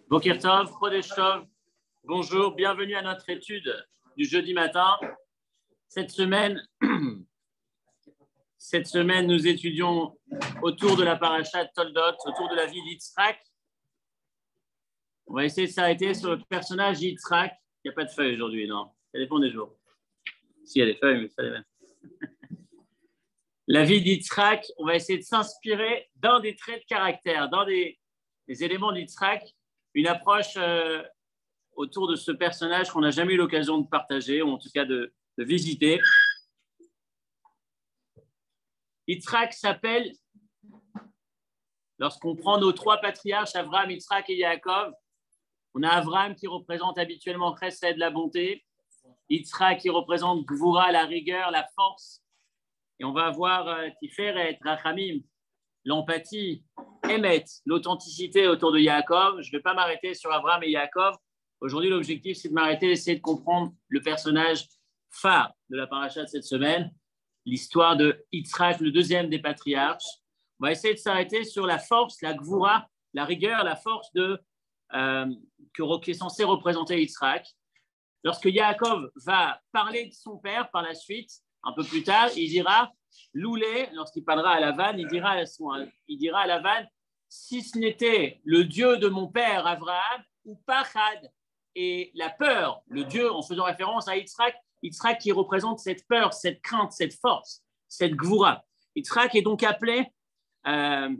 Boker Tov, Chodesh Tov, bonjour, bienvenue à notre étude du jeudi matin. Cette semaine, nous étudions autour de la paracha de Toldot, autour de la vie d'Yitzhak. On va essayer de s'arrêter sur le personnage d'Yitzhak. Il n'y a pas de feuilles aujourd'hui, non? Ça dépend des jours. Si, il y a des feuilles, mais ça dépend. La vie d'Yitzhak, on va essayer de s'inspirer dans des traits de caractère, dans des éléments d'Yitzhak, une approche autour de ce personnage qu'on n'a jamais eu l'occasion de partager, ou en tout cas de visiter. Yitzhak s'appelle, lorsqu'on prend nos trois patriarches, Abraham, Yitzhak et Yaakov, on a Abraham qui représente habituellement Chesed, la bonté, Yitzhak qui représente Gvura, la rigueur, la force, et on va avoir Tiferet, Rachamim, l'empathie, Emet, l'authenticité autour de Yaakov. Je ne vais pas m'arrêter sur Abraham et Yaakov. Aujourd'hui, l'objectif, c'est de m'arrêter, d'essayer de comprendre le personnage phare de la paracha de cette semaine, l'histoire de Yitzhak, le deuxième des patriarches. On va essayer de s'arrêter sur la force, la gvura, la rigueur, la force qui est censée représenter Yitzhak. Lorsque Yaakov va parler de son père par la suite, un peu plus tard, il dira Loulé, lorsqu'il parlera à Lavan, il dira à Lavan, si ce n'était le Dieu de mon père Abraham ou Pachad, et la peur, le Dieu en faisant référence à Yitzhak qui représente cette peur, cette crainte, cette force, cette gvura. Yitzhak est donc appelé la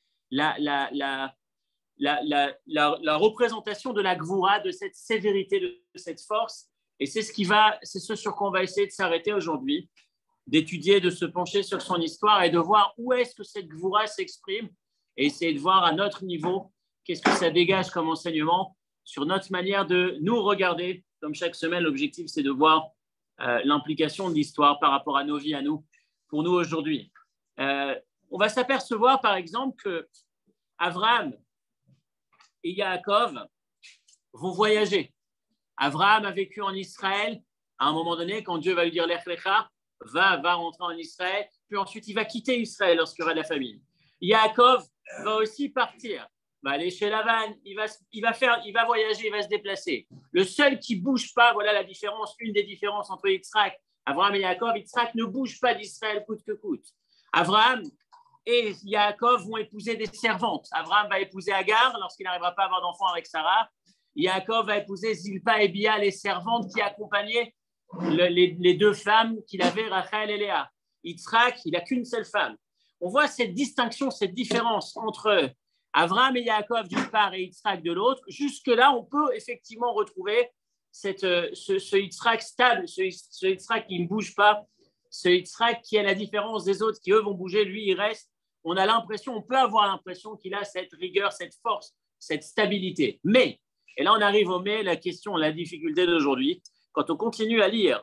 représentation de la gvura, de cette sévérité, de cette force, et c'est ce sur quoi on va essayer de s'arrêter aujourd'hui, d'étudier, de se pencher sur son histoire et de voir où est-ce que cette gvura s'exprime et essayer de voir à notre niveau qu'est-ce que ça dégage comme enseignement sur notre manière de nous regarder. Comme chaque semaine, l'objectif, c'est de voir l'implication de l'histoire par rapport à nos vies, à nous, pour nous aujourd'hui. On va s'apercevoir, par exemple, que Abraham et Yaakov vont voyager. Abraham a vécu en Israël à un moment donné, quand Dieu va lui dire Lech Lecha, va rentrer en Israël, puis ensuite il va quitter Israël lorsqu'il y aura de la famine. Yaakov va aussi partir, va aller chez Lavan, il va voyager, il va se déplacer. Le seul qui ne bouge pas, voilà la différence, une des différences entre Yitzhak, Abraham et Yaakov, Yitzhak ne bouge pas d'Israël coûte que coûte. Abraham et Yaakov vont épouser des servantes. Abraham va épouser Agar lorsqu'il n'arrivera pas à avoir d'enfant avec Sarah. Yaakov va épouser Zilpa et Bia, les servantes qui accompagnaient les deux femmes qu'il avait, Rachel et Léa. Yitzhak, il n'a qu'une seule femme. On voit cette distinction, cette différence entre Abraham et Yaakov d'une part et Yitzhak de l'autre. Jusque-là, on peut effectivement retrouver ce Yitzhak stable, ce Yitzhak qui ne bouge pas, ce Yitzhak qui, à la différence des autres qui, eux, vont bouger, lui, il reste. On peut avoir l'impression qu'il a cette rigueur, cette force, cette stabilité. Mais, et là on arrive au mais, la question, la difficulté d'aujourd'hui, quand on continue à lire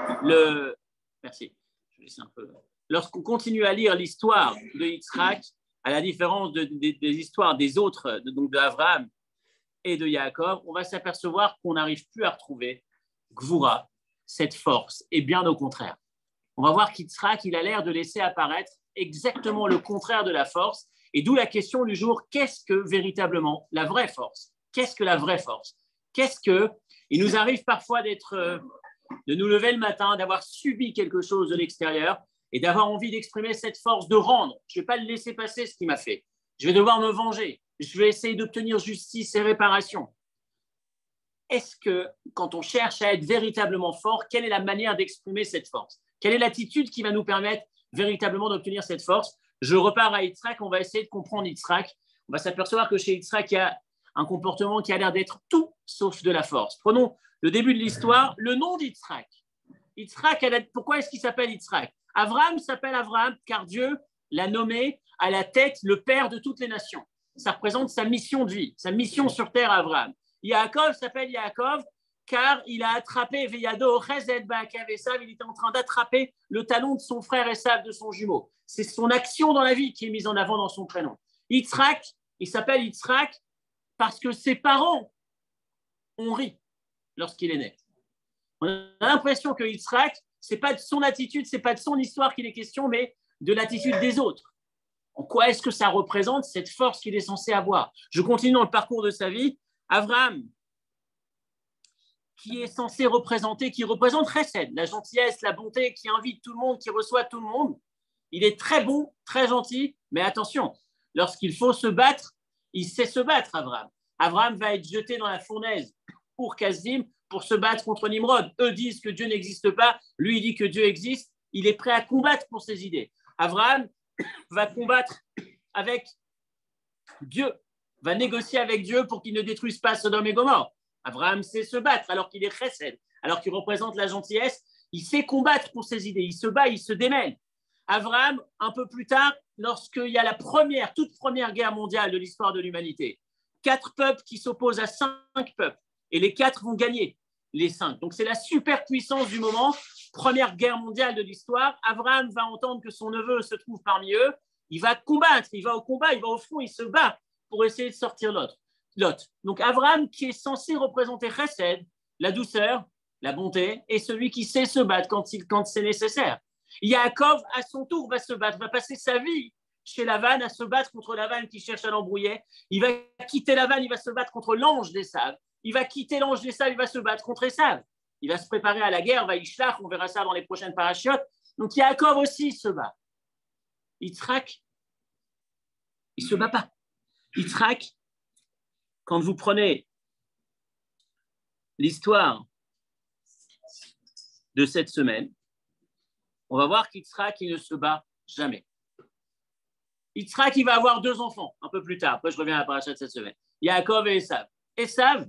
lorsqu'on continue à lire l'histoire de Yitzhak, à la différence des histoires des autres, donc d'Abraham et de Yaakov, on va s'apercevoir qu'on n'arrive plus à retrouver Gvura, cette force, et bien au contraire. On va voir qu'Yitzhak, il a l'air de laisser apparaître exactement le contraire de la force, et d'où la question du jour, qu'est-ce que véritablement la vraie force? Qu'est-ce que la vraie force? Il nous arrive parfois de nous lever le matin, d'avoir subi quelque chose de l'extérieur et d'avoir envie d'exprimer cette force, de rendre. Je ne vais pas le laisser passer ce qu'il m'a fait. Je vais devoir me venger. Je vais essayer d'obtenir justice et réparation. Est-ce que, quand on cherche à être véritablement fort, quelle est la manière d'exprimer cette force? Quelle est l'attitude qui va nous permettre véritablement d'obtenir cette force? Je repars à Yitzhak, on va essayer de comprendre Yitzhak. On va s'apercevoir que chez Yitzhak, il y a un comportement qui a l'air d'être tout sauf de la force. Prenons le début de l'histoire, le nom d'Yitzhak. Pourquoi est-ce qu'il s'appelle Yitzhak? Abraham s'appelle Abraham car Dieu l'a nommé à la tête le père de toutes les nations. Ça représente sa mission de vie, sa mission sur terre à Abraham. Yaakov s'appelle Yaakov car il a attrapé Veyado Chesed Ba'akav Esav, il était en train d'attraper le talon de son frère Esav, de son jumeau. C'est son action dans la vie qui est mise en avant dans son prénom. Yitzhak, il s'appelle Yitzhak parce que ses parents ont ri lorsqu'il est né. On a l'impression que Yitzhak, ce n'est pas de son attitude, ce n'est pas de son histoire qu'il est question, mais de l'attitude des autres. En quoi est-ce que ça représente cette force qu'il est censé avoir? Je continue dans le parcours de sa vie. Abraham, qui est censé représenter, qui représente Chesed, la gentillesse, la bonté, qui invite tout le monde, qui reçoit tout le monde. Il est très bon, très gentil, mais attention, lorsqu'il faut se battre, il sait se battre, Abraham. Abraham va être jeté dans la fournaise pour Kasdim, pour se battre contre Nimrod. Eux disent que Dieu n'existe pas, lui il dit que Dieu existe, il est prêt à combattre pour ses idées. Abraham va combattre avec Dieu, va négocier avec Dieu pour qu'il ne détruise pas Sodome et Gomorrhe. Abraham sait se battre alors qu'il est chesed, alors qu'il représente la gentillesse, il sait combattre pour ses idées, il se bat, il se démène. Abraham, un peu plus tard, lorsqu'il y a la toute première guerre mondiale de l'histoire de l'humanité, 4 peuples qui s'opposent à 5 peuples, et les 4 vont gagner les 5. Donc c'est la superpuissance du moment, première guerre mondiale de l'histoire. Abraham va entendre que son neveu se trouve parmi eux, il va combattre, il va au combat, il va au front, il se bat pour essayer de sortir Lot. Donc Abraham qui est censé représenter Chesed, la douceur, la bonté, et celui qui sait se battre quand c'est nécessaire. Yaakov, à son tour, va se battre, va passer sa vie chez Lavan à se battre contre Lavan qui cherche à l'embrouiller. Il va quitter Lavan, il va se battre contre l'ange d'Esav. Il va quitter l'ange d'Esav, il va se battre contre Esav. Il va se préparer à la guerre, va Yishlach, on verra ça dans les prochaines parachiotes. Donc Yaakov aussi se bat. Yitzhak, il ne se bat pas. Yitzhak, quand vous prenez l'histoire de cette semaine, on va voir qu'Yitzhak, il ne se bat jamais. Yitzhak, il va avoir 2 enfants un peu plus tard. Après, je reviens à la paracha de cette semaine. Yaakov et Esav.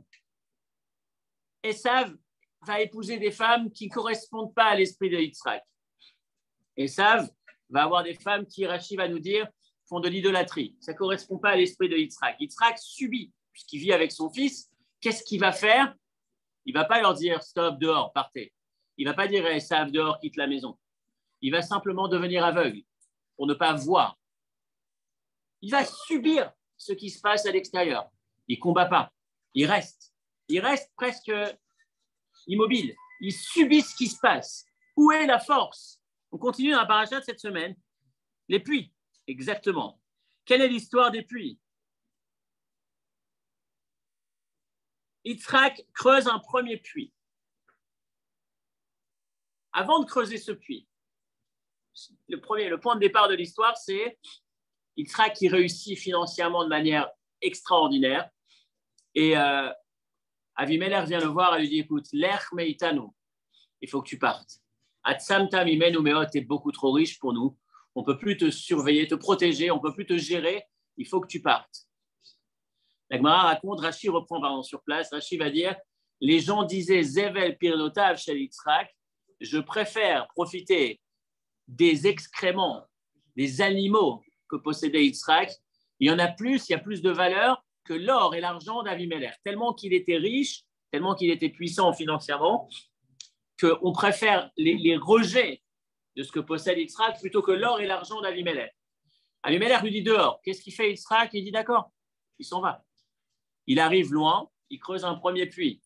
Esav va épouser des femmes qui ne correspondent pas à l'esprit de Yitzhak. Esav va avoir des femmes qui, Rashi va nous dire, font de l'idolâtrie. Ça ne correspond pas à l'esprit de Yitzhak. Yitzhak subit, puisqu'il vit avec son fils. Qu'est-ce qu'il va faire? Il ne va pas leur dire « stop, dehors, partez ». Il ne va pas dire « Esav, dehors, quitte la maison ». Il va simplement devenir aveugle pour ne pas voir. Il va subir ce qui se passe à l'extérieur. Il ne combat pas. Il reste. Il reste presque immobile. Il subit ce qui se passe. Où est la force? On continue dans la paracha de cette semaine. Les puits, exactement. Quelle est l'histoire des puits? Yitzhak creuse un premier puits. Avant de creuser ce puits, le point de départ de l'histoire, c'est Yitzhak qui réussit financièrement de manière extraordinaire. Et Avimelech vient le voir et lui dit, écoute, l'ech meitanu, il faut que tu partes. Atzamtam imenu meot, t'es beaucoup trop riche pour nous. On ne peut plus te surveiller, te protéger, on ne peut plus te gérer. Il faut que tu partes. La Gemara raconte, Rashi reprend sur place, Rashi va dire, les gens disaient Zevel pirnotav shel Yitzhak, je préfère profiter des excréments, des animaux que possédait Yitzhak. Il y en a plus, il y a plus de valeur que l'or et l'argent d'Avimelech. Tellement qu'il était riche, tellement qu'il était puissant financièrement, qu'on préfère les rejets de ce que possède Yitzhak plutôt que l'or et l'argent d'Avimelech. Avimelech lui dit dehors. Qu'est-ce qu'il fait Yitzhak? Il dit d'accord, il s'en va. Il arrive loin, il creuse un premier puits.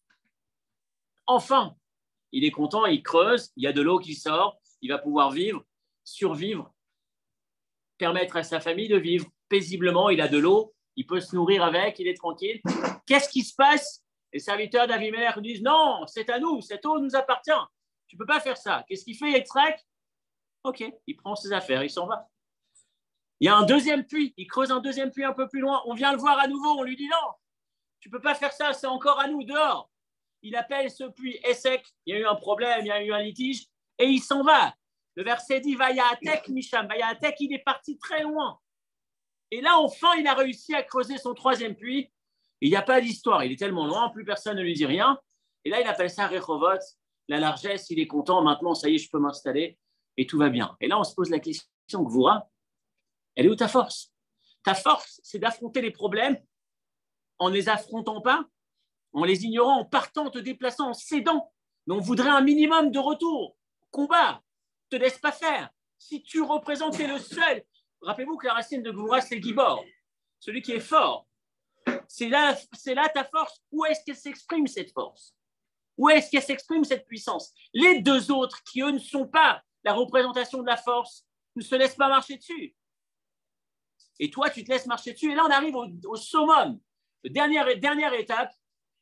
Enfin, il est content, il creuse, il y a de l'eau qui sort, il va pouvoir vivre, survivre, permettre à sa famille de vivre paisiblement, il a de l'eau, il peut se nourrir avec, il est tranquille. Qu'est-ce qui se passe? Les serviteurs d'Avimelech disent non, c'est à nous, cette eau nous appartient, tu ne peux pas faire ça. Qu'est-ce qu'il fait Yitzhak? Ok, il prend ses affaires, il s'en va. Il y a un deuxième puits, il creuse un deuxième puits un peu plus loin, on vient le voir à nouveau, on lui dit non, tu ne peux pas faire ça, c'est encore à nous, dehors. Il appelle ce puits Essek, il y a eu un problème, il y a eu un litige, et il s'en va. Le verset dit Vayatek Misham, Vayatek, il est parti très loin. Et là, enfin, il a réussi à creuser son troisième puits. Il n'y a pas d'histoire, il est tellement loin, plus personne ne lui dit rien. Et là, il appelle ça Rehovot, la largesse, il est content, maintenant, ça y est, je peux m'installer, et tout va bien. Et là, on se pose la question, Gvoura, elle est où ta force? Ta force, c'est d'affronter les problèmes en ne les affrontant pas, en les ignorant, en partant, en te déplaçant, en cédant. Mais on voudrait un minimum de retour. Combat, ne te laisse pas faire. Si tu représentais le seul, rappelez-vous que la racine de Gvoura, c'est Gibor, celui qui est fort. C'est là ta force. Où est-ce qu'elle s'exprime, cette force? Où est-ce qu'elle s'exprime, cette puissance? Les deux autres, qui eux ne sont pas la représentation de la force, ne se laissent pas marcher dessus. Et toi, tu te laisses marcher dessus. Et là, on arrive au summum. Dernière étape,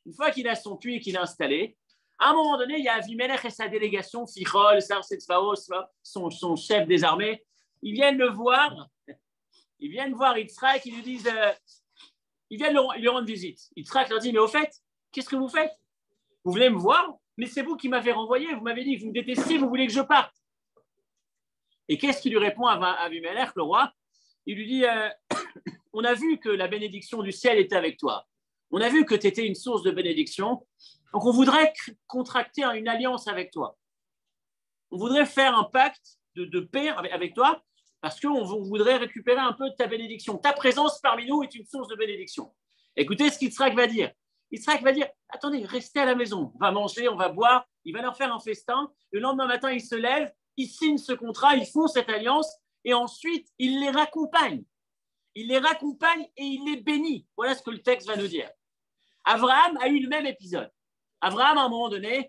une fois qu'il a son puits et qu'il est installé, à un moment donné, il y a Avimelech et sa délégation, Fichol, son chef des armées, ils viennent le voir, Yitzhak, ils lui disent, ils viennent lui rendre visite. Yitzhak leur dit, mais au fait, qu'est-ce que vous faites? Vous venez me voir, mais c'est vous qui m'avez renvoyé, vous m'avez dit que vous me détestiez, vous voulez que je parte. Et qu'est-ce qu'il lui répond à Avimelech, le roi? Il lui dit, on a vu que la bénédiction du ciel était avec toi. On a vu que tu étais une source de bénédiction. Donc, on voudrait contracter une alliance avec toi. On voudrait faire un pacte de paix avec toi parce qu'on voudrait récupérer un peu de ta bénédiction. Ta présence parmi nous est une source de bénédiction. Écoutez ce qu'Yitzhak va dire. Yitzhak va dire, attendez, restez à la maison. On va manger, on va boire. Il va leur faire un festin. Le lendemain matin, ils se lèvent, ils signent ce contrat, ils font cette alliance et ensuite, il les raccompagne. Il les raccompagne et il les bénit. Voilà ce que le texte va nous dire. Abraham a eu le même épisode. Abraham, à un moment donné,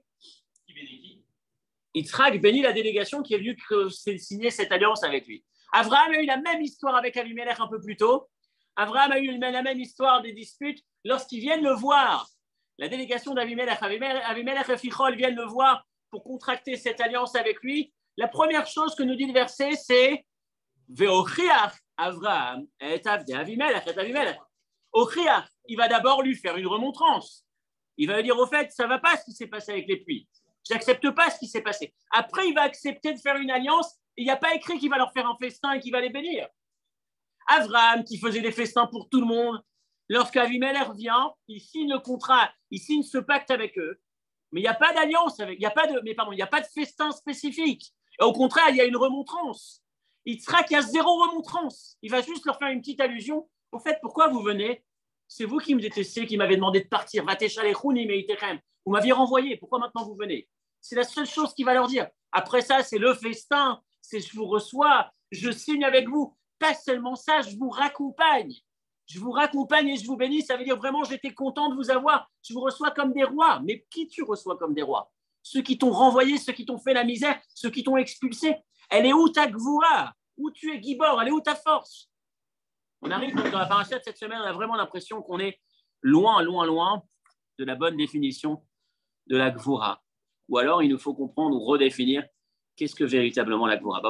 Yitzhak bénit la délégation qui est venue signer cette alliance avec lui. Abraham a eu la même histoire avec Avimelech un peu plus tôt. Abraham a eu la même histoire des disputes lorsqu'ils viennent le voir. La délégation d'Avimelech, Avimelech et Fichol viennent le voir pour contracter cette alliance avec lui. La première chose que nous dit le verset, c'est Ve'ochiach Avraham et Avimelech et Avimelech. Ochiach, il va d'abord lui faire une remontrance. Il va lui dire, au fait, ça ne va pas ce qui s'est passé avec les puits. Je n'accepte pas ce qui s'est passé. Après, il va accepter de faire une alliance et il n'y a pas écrit qu'il va leur faire un festin et qu'il va les bénir. Avraham, qui faisait des festins pour tout le monde, lorsqu'Avimelech vient, il signe le contrat, il signe ce pacte avec eux, mais il n'y a pas d'alliance, il n'y a pas de festin spécifique. Et au contraire, il y a une remontrance. Yitzhak, il y a zéro remontrance. Il va juste leur faire une petite allusion. Au fait, pourquoi vous venez? C'est vous qui me détestiez, qui m'avez demandé de partir. Vous m'aviez renvoyé. Pourquoi maintenant vous venez? C'est la seule chose qu'il va leur dire. Après ça, c'est le festin. C'est je vous reçois, je signe avec vous. Pas seulement ça, je vous raccompagne. Je vous raccompagne et je vous bénis. Ça veut dire vraiment, j'étais content de vous avoir. Je vous reçois comme des rois. Mais qui tu reçois comme des rois? Ceux qui t'ont renvoyé, ceux qui t'ont fait la misère, ceux qui t'ont expulsé. Elle est où ta gvoura? Où tu es Gibor? Elle est où ta force? On arrive dans la paracha de cette semaine, on a vraiment l'impression qu'on est loin, loin, loin de la bonne définition de la gvoura. Ou alors, il nous faut comprendre ou redéfinir qu'est-ce que véritablement la gvoura.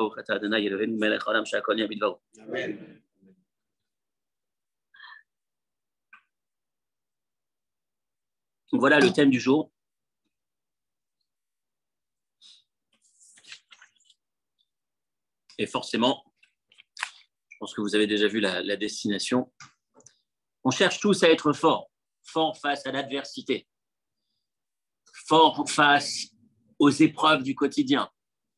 Amen. Voilà le thème du jour. Et forcément, je pense que vous avez déjà vu la destination. On cherche tous à être forts, forts face à l'adversité, forts face aux épreuves du quotidien,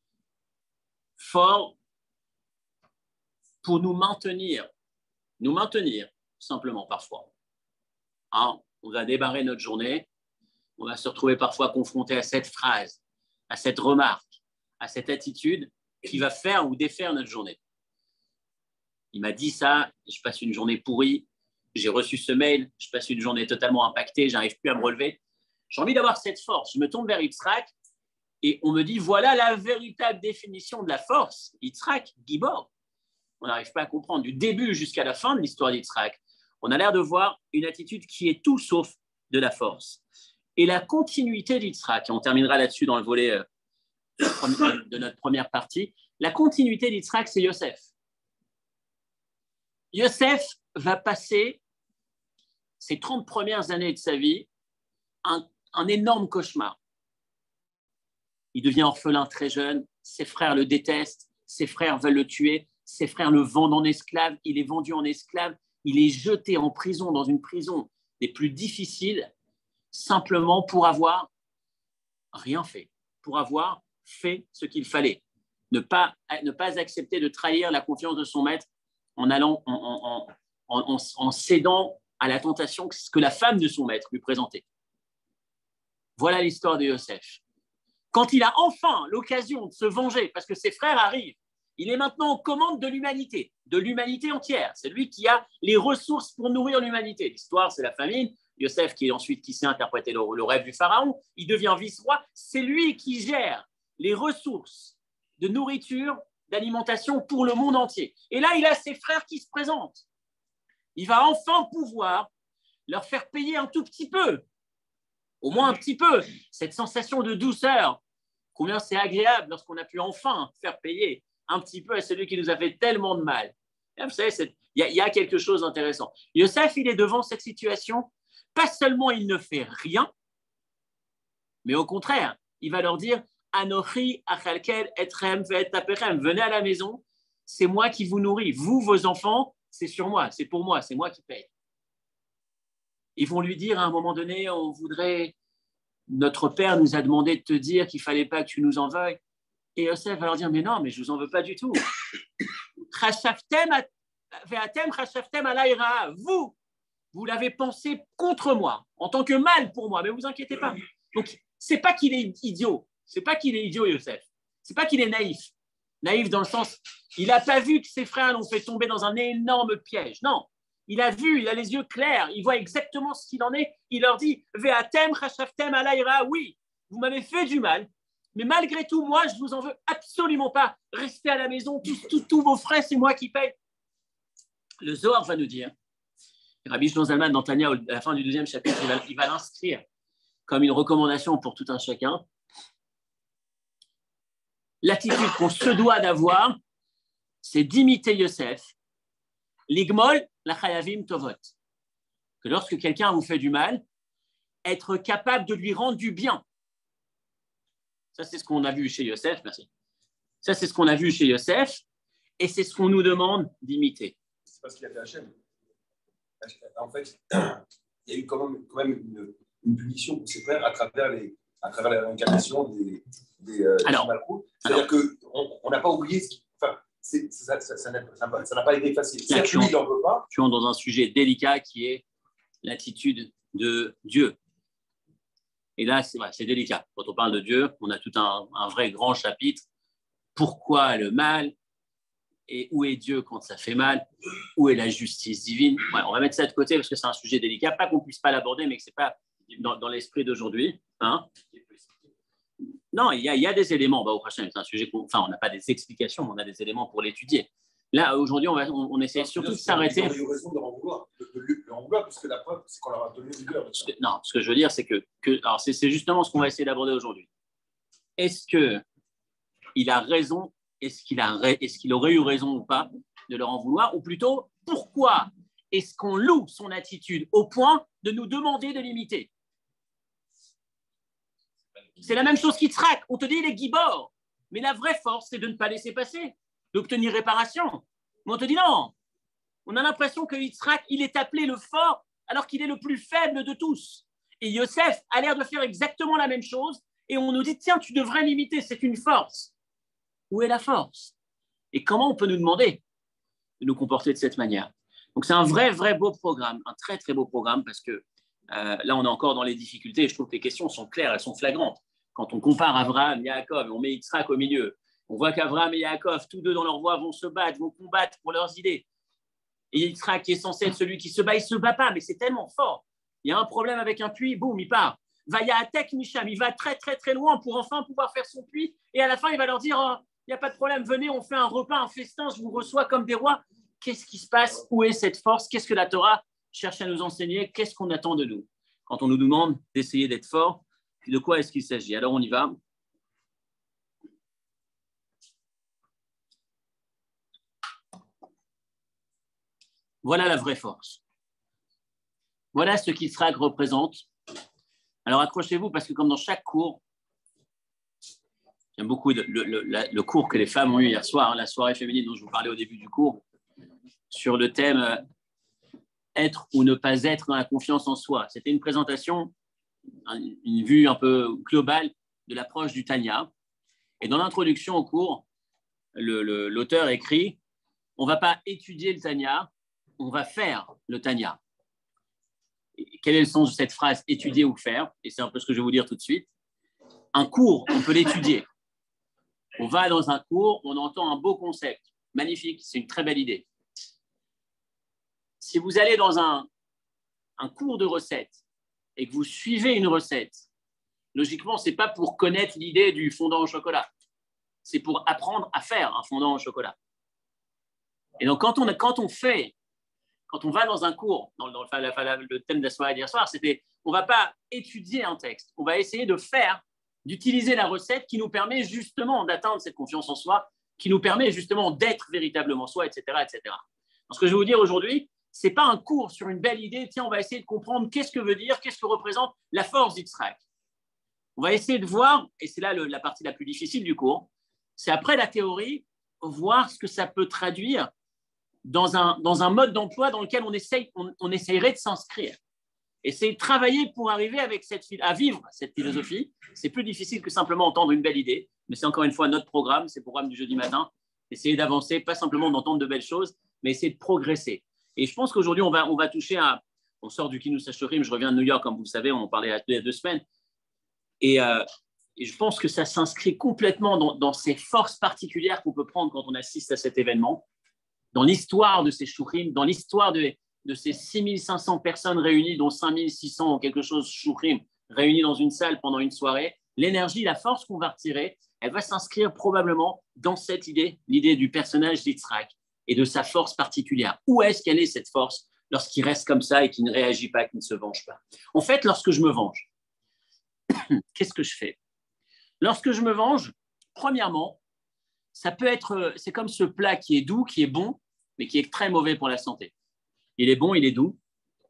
forts pour nous maintenir simplement parfois. Hein, on va démarrer notre journée, on va se retrouver parfois confronté à cette phrase, à cette remarque, à cette attitude qui va faire ou défaire notre journée. Il m'a dit ça, je passe une journée pourrie, j'ai reçu ce mail, je passe une journée totalement impactée, j'arrive plus à me relever. J'ai envie d'avoir cette force. Je me tourne vers Yitzhak et on me dit, voilà la véritable définition de la force. Yitzhak, Gibor. On n'arrive pas à comprendre du début jusqu'à la fin de l'histoire d'Yitzhak. On a l'air de voir une attitude qui est tout sauf de la force. Et la continuité d'Yitzhak, et on terminera là-dessus dans le volet de notre première partie, la continuité d'Yitzhak, c'est Yosef. Yosef va passer ces 30 premières années de sa vie un énorme cauchemar. Il devient orphelin très jeune, ses frères le détestent, ses frères veulent le tuer, ses frères le vendent en esclave, il est vendu en esclave, il est jeté en prison, dans une prison des plus difficiles, simplement pour avoir rien fait, pour avoir fait ce qu'il fallait. Ne pas accepter de trahir la confiance de son maître en cédant à la tentation que la femme de son maître lui présentait. Voilà l'histoire de Yosef. Quand il a enfin l'occasion de se venger, parce que ses frères arrivent, il est maintenant aux commandes de l'humanité entière. C'est lui qui a les ressources pour nourrir l'humanité. L'histoire, c'est la famine. Yosef, qui sait interpréter le rêve du pharaon, il devient vice-roi. C'est lui qui gère les ressources de nourriture, d'alimentation pour le monde entier. Et là, il a ses frères qui se présentent. Il va enfin pouvoir leur faire payer un tout petit peu Au moins un petit peu, cette sensation de douceur. Combien c'est agréable lorsqu'on a pu enfin faire payer un petit peu à celui qui nous a fait tellement de mal. Et vous savez, il y a quelque chose d'intéressant. Yosef, il est devant cette situation. Pas seulement il ne fait rien, mais au contraire, il va leur dire Anochi achalkel etrem ve'et tapechem. Venez à la maison, c'est moi qui vous nourris. Vous, vos enfants, c'est sur moi, c'est pour moi, c'est moi qui paye. Ils vont lui dire à un moment donné, notre père nous a demandé de te dire qu'il ne fallait pas que tu nous en veuilles. Et Yosef va leur dire, mais non, mais je ne vous en veux pas du tout. Vous l'avez pensé contre moi, en tant que mal pour moi, mais ne vous inquiétez pas. Donc, ce n'est pas qu'il est idiot, Yosef. Ce n'est pas qu'il est naïf. Naïf dans le sens, il n'a pas vu que ses frères l'ont fait tomber dans un énorme piège. Non, il a vu, il a les yeux clairs, il voit exactement ce qu'il en est. Il leur dit, Ve'atem chashaftem alayra, oui, vous m'avez fait du mal, mais malgré tout, moi, je ne vous en veux absolument pas. Restez à la maison, tous vos frais, c'est moi qui paye. Le Zohar va nous dire, Rabbi Shlomo Zalman dans Tanya, à la fin du 2e chapitre, il va l'inscrire comme une recommandation pour tout un chacun. L'attitude qu'on se doit d'avoir, c'est d'imiter Yosef, l'igmol, la chayavim tovot. Que lorsque quelqu'un vous fait du mal, être capable de lui rendre du bien. Ça, c'est ce qu'on a vu chez Yosef. Merci. Ça, c'est ce qu'on a vu chez Yosef, et c'est ce qu'on nous demande d'imiter. C'est parce qu'il a fait Hachem. En fait, il y a eu quand même une punition pour ses frères à travers la réincarnation des Malchut. C'est-à-dire qu'on n'a pas oublié ce qui. Enfin, ça n'a pas été facile. Certes, lui, il n'en veut pas. Tu entres dans un sujet délicat qui est l'attitude de Dieu. Et là, c'est délicat. Quand on parle de Dieu, on a tout un vrai grand chapitre. Pourquoi le mal? Et où est Dieu quand ça fait mal? Où est la justice divine? Ouais, on va mettre ça de côté parce que c'est un sujet délicat. Pas qu'on ne puisse pas l'aborder, mais que ce n'est pas dans l'esprit d'aujourd'hui. Hein? Non, il y a des éléments. Au prochain, c'est un sujet on n'a pas des explications, mais on a des éléments pour l'étudier. Là, aujourd'hui, on essaie surtout de s'arrêter. Ils ont eu raison de le renvouloir, puisque la preuve, c'est qu'on leur a donné rigueur. Non, ce que je veux dire, c'est que alors c'est justement ce qu'on va essayer d'aborder aujourd'hui. Est-ce qu'il a raison? Est-ce qu'il aurait eu raison ou pas de leur en vouloir? Ou plutôt, pourquoi est-ce qu'on loue son attitude au point de nous demander de l'imiter? C'est la même chose qu'Yitzhak. On te dit, il est gibor. Mais la vraie force, c'est de ne pas laisser passer, d'obtenir réparation. Mais on te dit non. On a l'impression que Yitzhak, il est appelé le fort alors qu'il est le plus faible de tous. Et Yosef a l'air de faire exactement la même chose. Et on nous dit, tiens, tu devrais l'imiter, c'est une force. Où est la force? Et comment on peut nous demander de nous comporter de cette manière? Donc, c'est un vrai beau programme, un très, très beau programme parce que là, on est encore dans les difficultés et je trouve que les questions sont claires, elles sont flagrantes. Quand on compare Abraham, Yaakov et on met Yitzhak au milieu, on voit qu'Abraham et Yaakov, tous deux dans leur voie, vont se battre, vont combattre pour leurs idées. Et Yitzhak, qui est censé être celui qui se bat, il ne se bat pas, mais c'est tellement fort. Il y a un problème avec un puits, boum, il part. Vayatek Misham, il va très, très, très loin pour enfin pouvoir faire son puits. Et à la fin, il va leur dire, oh, il n'y a pas de problème, venez, on fait un repas, un festin, je vous reçois comme des rois. Qu'est-ce qui se passe? Où est cette force? Qu'est-ce que la Torah cherche à nous enseigner? Qu'est-ce qu'on attend de nous? Quand on nous demande d'essayer d'être fort, de quoi est-ce qu'il s'agit? Alors, on y va. Voilà la vraie force. Voilà ce qu'Yitzhak représente. Alors, accrochez-vous parce que comme dans chaque cours, j'aime beaucoup le cours que les femmes ont eu hier soir, la soirée féminine dont je vous parlais au début du cours, sur le thème être ou ne pas être dans la confiance en soi. C'était une présentation, une vue un peu globale de l'approche du Tanya. Et dans l'introduction au cours, l'auteur écrit « On ne va pas étudier le Tanya, on va faire le Tanya ». Quel est le sens de cette phrase « étudier ou faire » Et c'est un peu ce que je vais vous dire tout de suite. Un cours, on peut l'étudier. On va dans un cours, on entend un beau concept. Magnifique, c'est une très belle idée. Si vous allez dans un cours de recettes et que vous suivez une recette, logiquement, ce n'est pas pour connaître l'idée du fondant au chocolat. C'est pour apprendre à faire un fondant au chocolat. Et donc, quand on fait quand on va dans un cours, le thème de la soirée d'hier soir, c'était on ne va pas étudier un texte, on va essayer d'utiliser la recette qui nous permet justement d'atteindre cette confiance en soi, qui nous permet justement d'être véritablement soi, etc., etc. Donc, ce que je vais vous dire aujourd'hui, ce n'est pas un cours sur une belle idée, tiens, on va essayer de comprendre qu'est-ce que veut dire, qu'est-ce que représente la force d'Yitzhak. On va essayer de voir, et c'est là la partie la plus difficile du cours, c'est après la théorie, voir ce que ça peut traduire dans un mode d'emploi dans lequel on essayerait de s'inscrire. Essayer de travailler pour arriver à vivre cette philosophie. C'est plus difficile que simplement entendre une belle idée, mais c'est encore une fois notre programme, c'est le programme du jeudi matin. Essayer d'avancer, pas simplement d'entendre de belles choses, mais essayer de progresser. Et je pense qu'aujourd'hui, on va toucher on sort du Kinous HaShorim, je reviens de New York, comme vous le savez, on en parlait il y a 2 semaines. Et je pense que ça s'inscrit complètement dans ces forces particulières qu'on peut prendre quand on assiste à cet événement, dans l'histoire de ces Shurim, dans l'histoire de ces 6500 personnes réunies, dont 5600 ou quelque chose Shurim, réunies dans une salle pendant une soirée. L'énergie, la force qu'on va retirer, elle va s'inscrire probablement dans cette idée, l'idée du personnage d'Yitzhak et de sa force particulière. Où est-ce qu'elle est cette force lorsqu'il reste comme ça et qu'il ne réagit pas, qu'il ne se venge pas? En fait, lorsque je me venge, qu'est-ce que je fais? Lorsque je me venge, premièrement, c'est comme ce plat qui est doux, qui est bon, mais qui est très mauvais pour la santé. Il est bon, il est doux.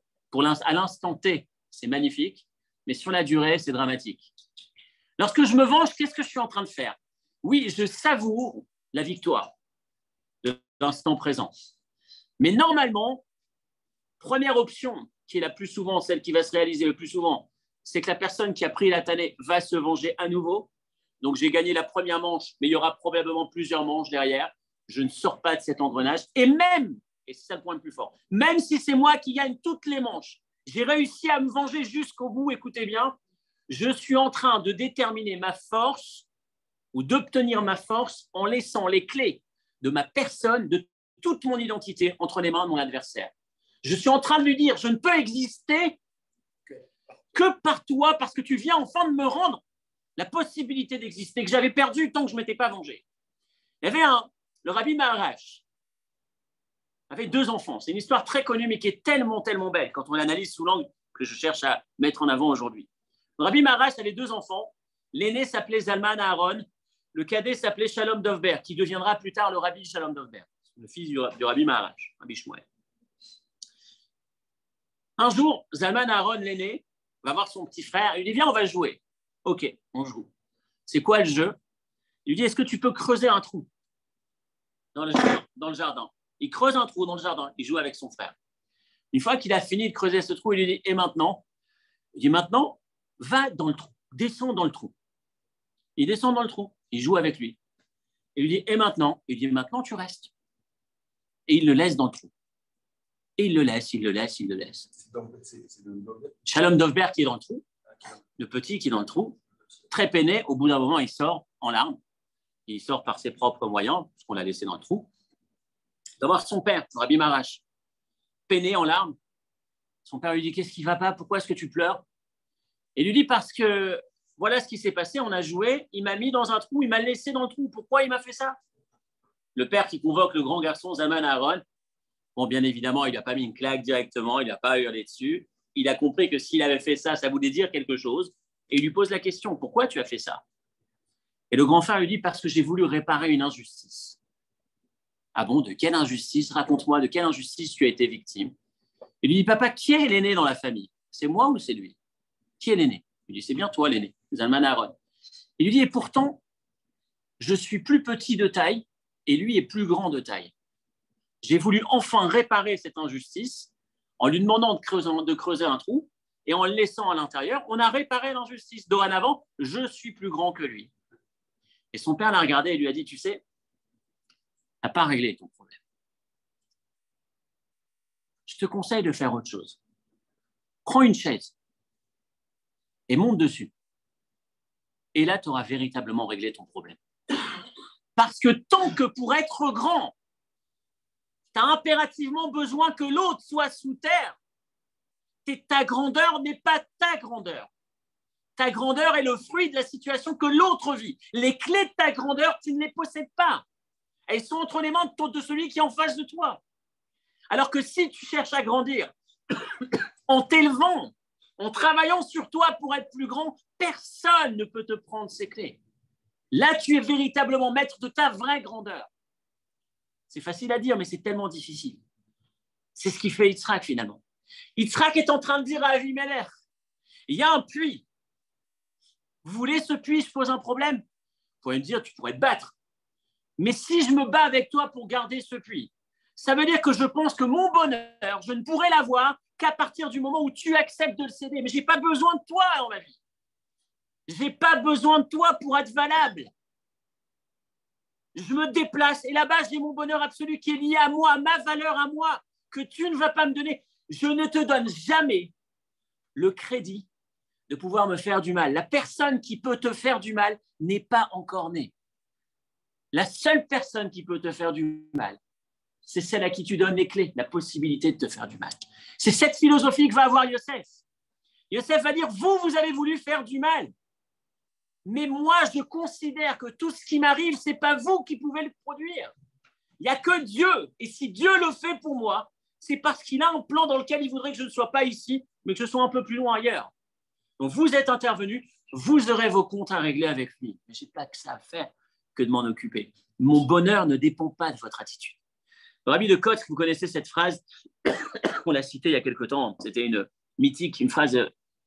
À l'instant T, c'est magnifique, mais sur la durée, c'est dramatique. Lorsque je me venge, qu'est-ce que je suis en train de faire? Oui, je savoure la victoire de l'instant présent. Mais normalement, première option, qui est la plus souvent, celle qui va se réaliser le plus souvent, c'est que la personne qui a pris la tannée va se venger à nouveau. Donc, j'ai gagné la première manche, mais il y aura probablement plusieurs manches derrière. Je ne sors pas de cet engrenage. Et même, et c'est ça le point le plus fort, même si c'est moi qui gagne toutes les manches, j'ai réussi à me venger jusqu'au bout, écoutez bien, je suis en train de déterminer ma force ou d'obtenir ma force en laissant les clés de ma personne, de toute mon identité entre les mains de mon adversaire. Je suis en train de lui dire, je ne peux exister que par toi parce que tu viens enfin de me rendre la possibilité d'exister, que j'avais perdu tant que je ne m'étais pas vengé. Il y avait le Rabbi Maharash avait 2 enfants. C'est une histoire très connue, mais qui est tellement, tellement belle quand on l'analyse sous l'angle que je cherche à mettre en avant aujourd'hui. Le Rabbi Maharash avait 2 enfants. L'aîné s'appelait Zalman Aaron. Le cadet s'appelait Shalom Dovber, qui deviendra plus tard le Rabbi Shalom Dovber, le fils du Rabbi Maharash, Rabbi Shmuel. Un jour, Zalman Aaron, l'aîné, va voir son petit frère et lui dit « Viens, on va jouer. » Ok, on joue. C'est quoi le jeu? Il lui dit, est-ce que tu peux creuser un trou dans le jardin? Il creuse un trou dans le jardin, il joue avec son frère. Une fois qu'il a fini de creuser ce trou, il lui dit, et maintenant? Il dit, maintenant, va dans le trou, descends dans le trou. Il descend dans le trou, il joue avec lui. Il lui dit, et maintenant? Il dit, maintenant tu restes. Et il le laisse dans le trou. Et il le laisse. Shalom Dovber qui est dans le trou, le petit qui est dans le trou, très peiné, au bout d'un moment, il sort en larmes. Il sort par ses propres moyens, parce qu'on l'a laissé dans le trou. D'avoir son père, Rabbi Maharash, peiné en larmes. Son père lui dit, qu'est-ce qui ne va pas? Pourquoi est-ce que tu pleures? Et il lui dit, parce que voilà ce qui s'est passé, on a joué, il m'a mis dans un trou, il m'a laissé dans le trou. Pourquoi il m'a fait ça? Le père qui convoque le grand garçon, Zalman Aaron, bon, bien évidemment, il n'a pas mis une claque directement, il n'a pas hurlé dessus. Il a compris que s'il avait fait ça, ça voulait dire quelque chose. Et il lui pose la question, pourquoi tu as fait ça? Et le grand frère lui dit, parce que j'ai voulu réparer une injustice. Ah bon, de quelle injustice? Raconte-moi, de quelle injustice tu as été victime? Il lui dit, papa, qui est l'aîné dans la famille? C'est moi ou c'est lui? Qui est l'aîné? Il lui dit, c'est bien toi l'aîné, Zalman Aaron. Il lui dit, et pourtant, je suis plus petit de taille et lui est plus grand de taille. J'ai voulu enfin réparer cette injustice en lui demandant de creuser un trou et en le laissant à l'intérieur. On a réparé l'injustice. Dorénavant, je suis plus grand que lui. Et son père l'a regardé et lui a dit, tu sais, tu n'as pas réglé ton problème. Je te conseille de faire autre chose. Prends une chaise et monte dessus. Et là, tu auras véritablement réglé ton problème. Parce que tant que pour être grand, tu as impérativement besoin que l'autre soit sous terre, ta grandeur n'est pas ta grandeur. Ta grandeur est le fruit de la situation que l'autre vit. Les clés de ta grandeur, tu ne les possèdes pas. Elles sont entre les mains de celui qui est en face de toi. Alors que si tu cherches à grandir en t'élevant, en travaillant sur toi pour être plus grand, personne ne peut te prendre ces clés. Là, tu es véritablement maître de ta vraie grandeur. C'est facile à dire, mais c'est tellement difficile. C'est ce qui fait Yitzhak finalement. Yitzhak est en train de dire à Avimelech, il y a un puits. Vous voulez ce puits, je pose un problème. Vous pourriez me dire, tu pourrais te battre. Mais si je me bats avec toi pour garder ce puits, ça veut dire que je pense que mon bonheur, je ne pourrai l'avoir qu'à partir du moment où tu acceptes de le céder. Mais je n'ai pas besoin de toi dans ma vie. Je n'ai pas besoin de toi pour être valable. Je me déplace et là-bas, j'ai mon bonheur absolu qui est lié à moi, à ma valeur à moi, que tu ne vas pas me donner. Je ne te donne jamais le crédit de pouvoir me faire du mal. La personne qui peut te faire du mal n'est pas encore née. La seule personne qui peut te faire du mal, c'est celle à qui tu donnes les clés, la possibilité de te faire du mal. C'est cette philosophie que va avoir Yosef. Yosef va dire, vous avez voulu faire du mal. Mais moi, je considère que tout ce qui m'arrive, ce n'est pas vous qui pouvez le produire. Il n'y a que Dieu. Et si Dieu le fait pour moi, c'est parce qu'il a un plan dans lequel il voudrait que je ne sois pas ici, mais que je sois un peu plus loin ailleurs. Donc, vous êtes intervenu, vous aurez vos comptes à régler avec lui. Mais je n'ai pas que ça à faire que de m'en occuper. Mon bonheur ne dépend pas de votre attitude. Le Rabbi de Kotsk, vous connaissez cette phrase, on l'a citée il y a quelque temps, c'était une mythique, une phrase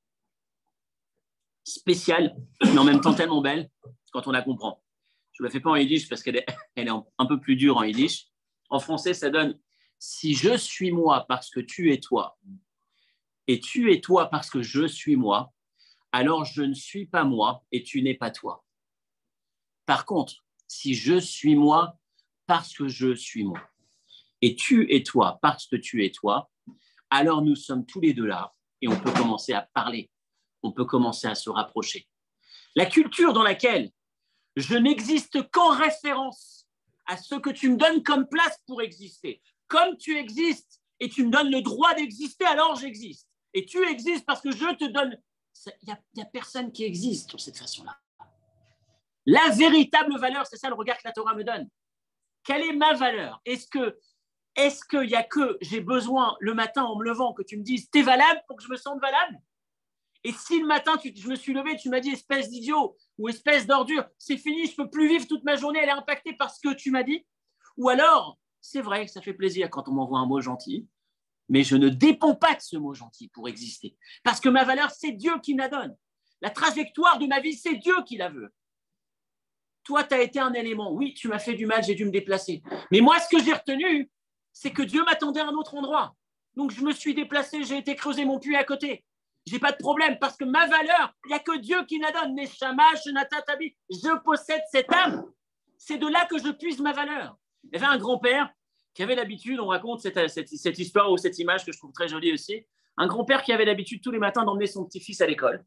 spéciale, mais en même temps tellement belle quand on la comprend. Je ne la fais pas en yiddish parce qu'elle est un peu plus dure en yiddish. En français, ça donne « Si je suis moi parce que tu es toi, et tu es toi parce que je suis moi, alors je ne suis pas moi et tu n'es pas toi. Par contre, si je suis moi parce que je suis moi, et tu es toi parce que tu es toi, alors nous sommes tous les deux là et on peut commencer à parler, on peut commencer à se rapprocher. La culture dans laquelle je n'existe qu'en référence à ce que tu me donnes comme place pour exister. Comme tu existes et tu me donnes le droit d'exister, alors j'existe. Et tu existes parce que je te donne... Il n'y a personne qui existe de cette façon-là. La véritable valeur, c'est ça le regard que la Torah me donne. Quelle est ma valeur? Est-ce qu'il y a que j'ai besoin le matin en me levant que tu me dises t'es valable pour que je me sente valable? Et si le matin je me suis levé, tu m'as dit espèce d'idiot ou espèce d'ordure, c'est fini, je ne peux plus vivre toute ma journée, elle est impactée par ce que tu m'as dit? Ou alors, c'est vrai que ça fait plaisir quand on m'envoie un mot gentil, mais je ne dépends pas de ce mot gentil pour exister. Parce que ma valeur, c'est Dieu qui me la donne. La trajectoire de ma vie, c'est Dieu qui la veut. Toi, tu as été un élément. Oui, tu m'as fait du mal, j'ai dû me déplacer. Mais moi, ce que j'ai retenu, c'est que Dieu m'attendait à un autre endroit. Donc, je me suis déplacé, j'ai été creuser mon puits à côté. Je n'ai pas de problème parce que ma valeur, il n'y a que Dieu qui la donne. Neshama, Shenata, Tabi, je possède cette âme. C'est de là que je puise ma valeur. Il y avait un grand-père qui avait l'habitude, on raconte cette histoire ou cette image que je trouve très jolie aussi, un grand-père qui avait l'habitude tous les matins d'emmener son petit-fils à l'école.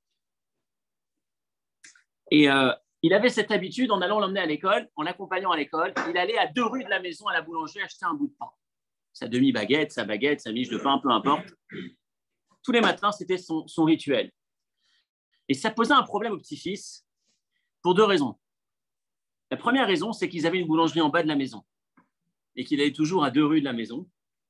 Et il avait cette habitude, en allant l'emmener à l'école, en l'accompagnant à l'école, il allait à 2 rues de la maison à la boulangerie acheter un bout de pain. Sa demi-baguette, sa baguette, sa miche de pain, peu importe. Tous les matins, c'était son rituel. Et ça posait un problème au petit-fils pour 2 raisons. La première raison, c'est qu'ils avaient une boulangerie en bas de la maison et qu'il allait toujours à 2 rues de la maison.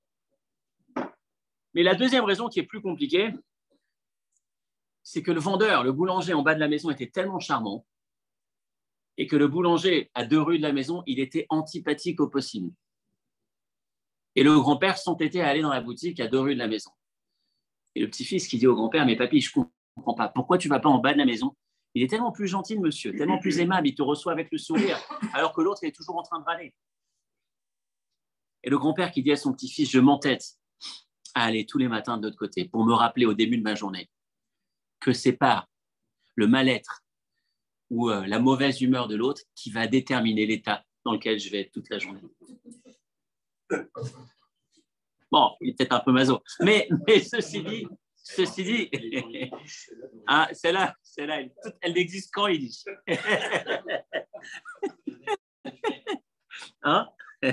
Mais la deuxième raison, qui est plus compliquée, c'est que le vendeur, le boulanger en bas de la maison était tellement charmant et que le boulanger à 2 rues de la maison, il était antipathique au possible. Et le grand-père s'entêtait à aller dans la boutique à 2 rues de la maison. Et le petit-fils qui dit au grand-père, mais papy, je ne comprends pas, pourquoi tu ne vas pas en bas de la maison? Il est tellement plus gentil, monsieur, tellement plus aimable, il te reçoit avec le sourire, alors que l'autre est toujours en train de râler. Et le grand-père qui dit à son petit-fils, je m'entête à aller tous les matins de l'autre côté pour me rappeler au début de ma journée que ce n'est pas le mal-être ou la mauvaise humeur de l'autre qui va déterminer l'état dans lequel je vais être toute la journée. Bon, il est peut-être un peu maso, mais ceci dit, ah, celle-là, elle n'existe qu'en yiddish. Hein?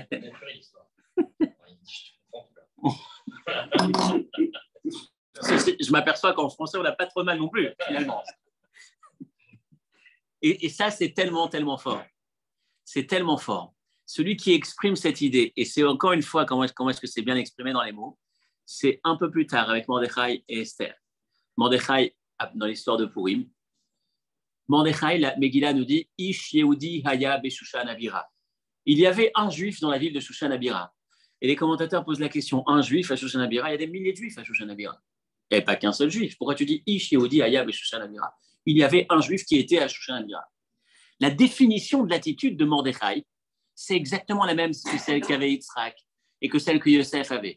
Je m'aperçois qu'en français, on n'a pas trop mal non plus, finalement. Et ça, c'est tellement, tellement fort. C'est tellement fort. celui qui exprime cette idée, et c'est encore une fois comment est-ce que c'est bien exprimé dans les mots, c'est un peu plus tard avec Mordechai et Esther. Mordechai, dans l'histoire de Purim, Mordechai, la Megillah nous dit Ish Yehudi Haya Beshushan Abira. Il y avait un juif dans la ville de Shushan Abira. Et les commentateurs posent la question, un juif à Shushan Abira, il y a des milliers de juifs à Shushan Abira. Il n'y avait pas qu'un seul juif. Pourquoi tu dis Ish Yehudi Haya Beshushan Abira? Il y avait un juif qui était à Shushan Abira. La définition de l'attitude de Mordechai, c'est exactement la même que celle qu'avait Yitzhak et que celle que Yosef avait.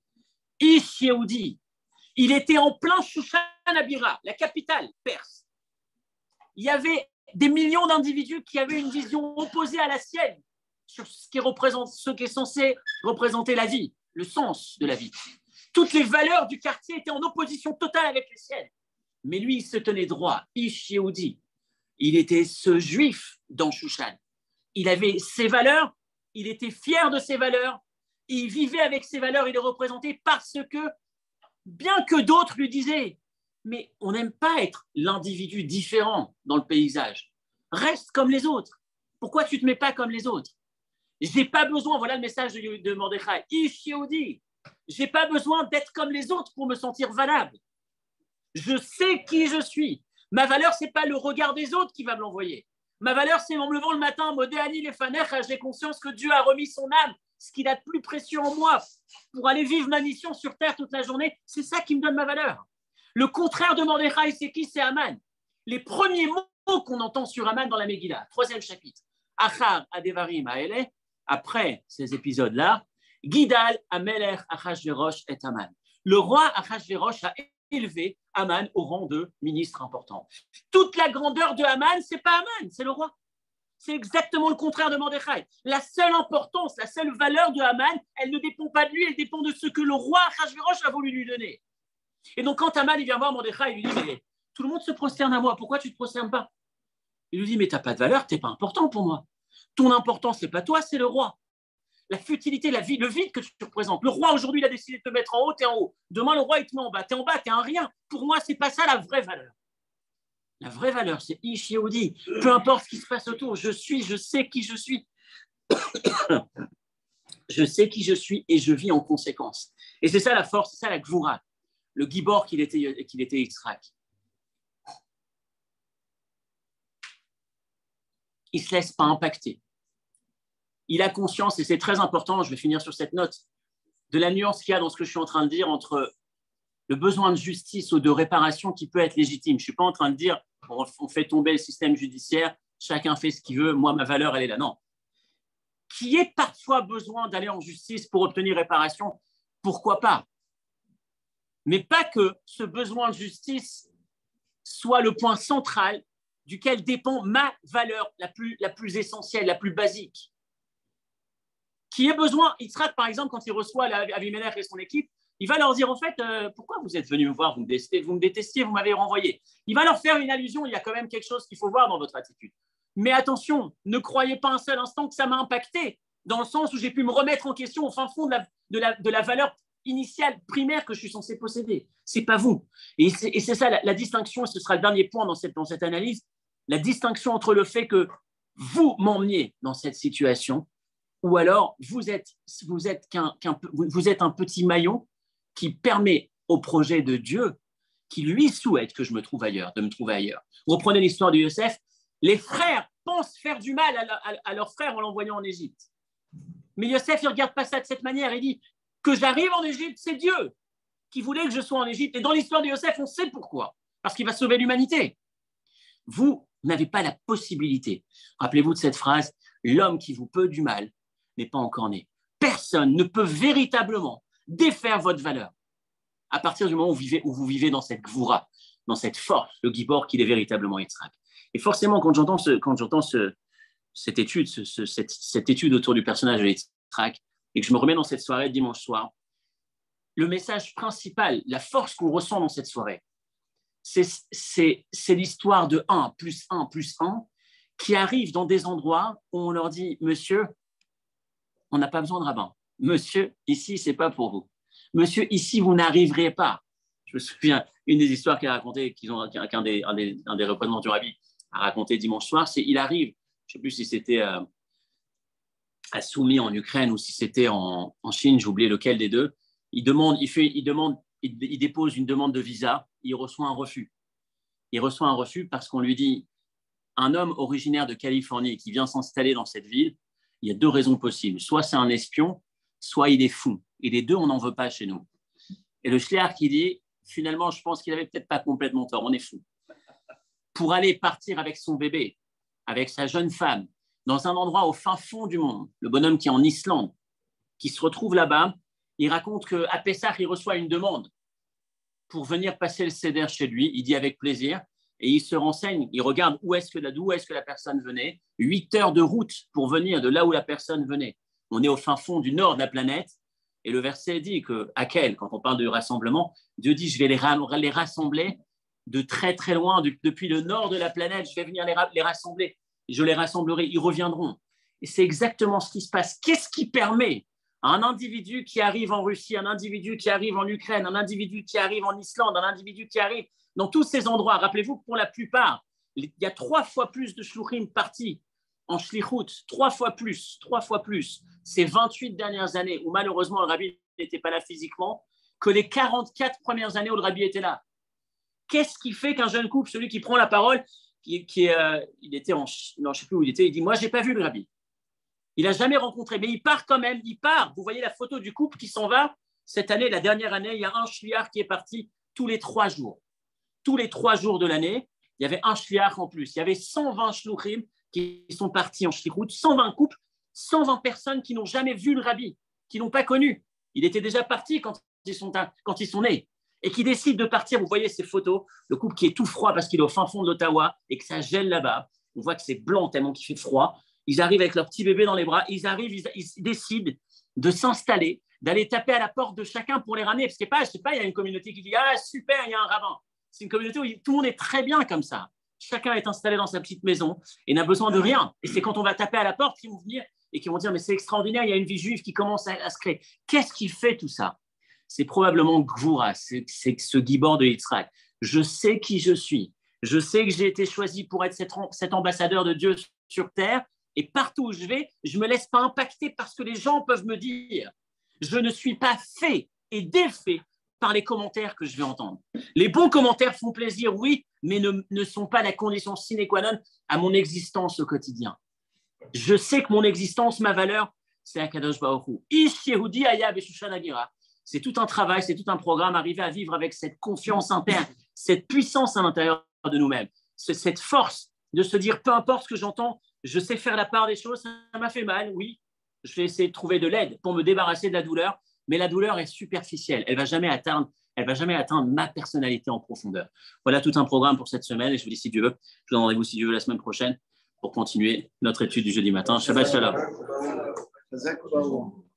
Ish Yehudi, il était en plein Shushan Abira, la capitale perse. Il y avait des millions d'individus qui avaient une vision opposée à la sienne sur ce qui est censé représenter la vie, le sens de la vie. Toutes les valeurs du quartier étaient en opposition totale avec les siennes. Mais lui, il se tenait droit. Ish Yehudi, il était ce juif dans Shushan. Il avait ses valeurs, il était fier de ses valeurs, il vivait avec ses valeurs, il les représentait parce que, bien que d'autres lui disaient, mais on n'aime pas être l'individu différent dans le paysage. Reste comme les autres. Pourquoi tu ne te mets pas comme les autres? Je n'ai pas besoin, voilà le message de Mordechai, Ish Yehudi, je n'ai pas besoin d'être comme les autres pour me sentir valable. Je sais qui je suis. Ma valeur, ce n'est pas le regard des autres qui va me l'envoyer. Ma valeur, c'est en me levant le matin, Modéani Lefanecha, j'ai conscience que Dieu a remis son âme, ce qu'il a de plus précieux en moi, pour aller vivre ma mission sur terre toute la journée. C'est ça qui me donne ma valeur. Le contraire de Mordechai, c'est qui? C'est Aman. Les premiers mots qu'on entend sur Aman dans la Megillah, 3e chapitre. Achar Adevarim Haele, après ces épisodes-là, Gidal Amelech Achashverosh et Aman. Le roi Achashverosh a élevé Aman au rang de ministre important. Toute la grandeur de Aman, ce n'est pas Aman, c'est le roi. C'est exactement le contraire de Mordechai. La seule importance, la seule valeur de Aman, elle ne dépend pas de lui, elle dépend de ce que le roi Achashverosh a voulu lui donner. Et donc, quand Aman il vient voir Mordechai, il lui dit, mais tout le monde se prosterne à moi, pourquoi tu ne te prosternes pas? Il lui dit, mais tu n'as pas de valeur, tu n'es pas important pour moi. Ton importance, ce n'est pas toi, c'est le roi. La futilité, la vie, le vide que tu représentes. Le roi, aujourd'hui, il a décidé de te mettre en haut, tu es en haut. Demain, le roi, il te met en bas, tu es un rien. Pour moi, ce n'est pas ça la vraie valeur. La vraie valeur, c'est Ish Yehudi. Peu importe ce qui se passe autour, je sais qui je suis. Je sais qui je suis et je vis en conséquence. Et c'est ça la force, c'est ça la gvoura. Le gibor qu'il était Yitzhak. Il ne se laisse pas impacter. Il a conscience, et c'est très important, je vais finir sur cette note, de la nuance qu'il y a dans ce que je suis en train de dire entre le besoin de justice ou de réparation qui peut être légitime. Je ne suis pas en train de dire on fait tomber le système judiciaire, chacun fait ce qu'il veut, moi, ma valeur, elle est là. Non. Qui ait parfois besoin d'aller en justice pour obtenir réparation, pourquoi pas? Mais pas que ce besoin de justice soit le point central duquel dépend ma valeur la plus essentielle, la plus basique. Qui ait besoin, Yitzhak, par exemple, quand il reçoit Avimelech et son équipe, il va leur dire, en fait, pourquoi vous êtes venus me voir, vous me détestiez, vous m'avez renvoyé. Il va leur faire une allusion, il y a quand même quelque chose qu'il faut voir dans votre attitude. Mais attention, ne croyez pas un seul instant que ça m'a impacté, dans le sens où j'ai pu me remettre en question au fin fond de la valeur initiale, primaire que je suis censé posséder. Ce n'est pas vous. Et c'est ça la distinction, et ce sera le dernier point dans cette analyse, la distinction entre le fait que vous m'emmeniez dans cette situation, ou alors vous êtes un petit maillon qui permet au projet de Dieu, qui lui souhaite que je me trouve ailleurs, de me trouver ailleurs. Reprenez l'histoire de Yosef. Les frères pensent faire du mal à leur frère en l'envoyant en Égypte. Mais Yosef, il ne regarde pas ça de cette manière. Il dit que j'arrive en Égypte, c'est Dieu qui voulait que je sois en Égypte. Et dans l'histoire de Yosef, on sait pourquoi. Parce qu'il va sauver l'humanité. Vous n'avez pas la possibilité. Rappelez-vous de cette phrase, l'homme qui vous peut du mal n'est pas encore né. Personne ne peut véritablement défaire votre valeur à partir du moment où vous vivez dans cette gvoura, dans cette force, le gibor qu'il est véritablement Yitzhak. Et forcément, quand j'entends cette étude autour du personnage de Yitzhak et que je me remets dans cette soirée dimanche soir, le message principal, la force qu'on ressent dans cette soirée, c'est l'histoire de 1 plus 1 plus 1 qui arrive dans des endroits où on leur dit « Monsieur, on n'a pas besoin de rabbin. Monsieur, ici, ce n'est pas pour vous. Monsieur, ici, vous n'arriverez pas. » Je me souviens, une des histoires qu'un des représentants du rabbi a raconté dimanche soir, c'est il arrive, je ne sais plus si c'était à Soumy en Ukraine ou si c'était en Chine, j'ai oublié lequel des deux, il dépose une demande de visa, il reçoit un refus. Il reçoit un refus parce qu'on lui dit un homme originaire de Californie qui vient s'installer dans cette ville, il y a deux raisons possibles. Soit c'est un espion, soit il est fou. Et les deux, on n'en veut pas chez nous. Et le shliach qui dit, finalement, je pense qu'il n'avait peut-être pas complètement tort, on est fou. Pour aller partir avec son bébé, avec sa jeune femme, dans un endroit au fin fond du monde, le bonhomme qui est en Islande, qui se retrouve là-bas, il raconte qu'à Pessah, il reçoit une demande pour venir passer le seder chez lui. Il dit avec plaisir et il se renseigne, il regarde d'où est-ce que la personne venait. 8 heures de route pour venir de là où la personne venait. On est au fin fond du nord de la planète et le verset dit qu'à quel, quand on parle de rassemblement, Dieu dit je vais les rassembler de très très loin, depuis le nord de la planète, je vais venir les rassembler. Je les rassemblerai, ils reviendront. Et c'est exactement ce qui se passe. Qu'est-ce qui permet à un individu qui arrive en Russie, un individu qui arrive en Ukraine, un individu qui arrive en Islande, un individu qui arrive dans tous ces endroits. Rappelez-vous que pour la plupart, il y a 3 fois plus de shluchim partis en shlichut, 3 fois plus, ces 28 dernières années où malheureusement le rabbi n'était pas là physiquement, que les 44 premières années où le rabbi était là. Qu'est-ce qui fait qu'un jeune couple, celui qui prend la parole, il était non, je ne sais plus où il était, il dit, moi, je n'ai pas vu le rabbi. Il n'a jamais rencontré, mais il part quand même, il part. Vous voyez la photo du couple qui s'en va. Cette année, la dernière année, il y a un shliach qui est parti tous les 3 jours. Tous les 3 jours de l'année, il y avait un shliach en plus. Il y avait 120 shluchim qui sont partis en shlichut, 120 couples, 120 personnes qui n'ont jamais vu le rabbi, qui n'ont pas connu. Il était déjà parti quand ils sont nés. Et qui décident de partir. Vous voyez ces photos, le couple qui est tout froid parce qu'il est au fin fond de l'Ottawa et que ça gèle là-bas. On voit que c'est blanc tellement qu'il fait froid. Ils arrivent avec leur petit bébé dans les bras. Ils décident de s'installer, d'aller taper à la porte de chacun pour les ramener. Parce que je sais pas, il y a une communauté qui dit « Ah, super, il y a un rabbin ». C'est une communauté où tout le monde est très bien comme ça. Chacun est installé dans sa petite maison et n'a besoin de rien. Et c'est quand on va taper à la porte qu'ils vont venir et qu'ils vont dire « Mais c'est extraordinaire, il y a une vie juive qui commence à se créer ». Qu'est-ce qui fait tout ça ? C'est probablement Gvura, c'est ce Gibor de Yitzhak. Je sais qui je suis. Je sais que j'ai été choisi pour être cet ambassadeur de Dieu sur terre. Et partout où je vais, je ne me laisse pas impacter parce que les gens peuvent me dire. Je ne suis pas fait et défait par les commentaires que je vais entendre. Les bons commentaires font plaisir, oui, mais ne sont pas la condition sine qua non à mon existence au quotidien. Je sais que mon existence, ma valeur, c'est Akadosh Baruch Hu. Ish Yehudi Aya Beshushan Agira. C'est tout un travail, c'est tout un programme, arriver à vivre avec cette confiance interne, cette puissance à l'intérieur de nous-mêmes, cette force de se dire, peu importe ce que j'entends, je sais faire la part des choses, ça m'a fait mal, oui, je vais essayer de trouver de l'aide pour me débarrasser de la douleur, mais la douleur est superficielle, elle ne va jamais atteindre ma personnalité en profondeur. Voilà tout un programme pour cette semaine et je vous dis si Dieu veut, je vous donne rendez-vous si Dieu veut la semaine prochaine pour continuer notre étude du jeudi matin. Shabbat Shalom.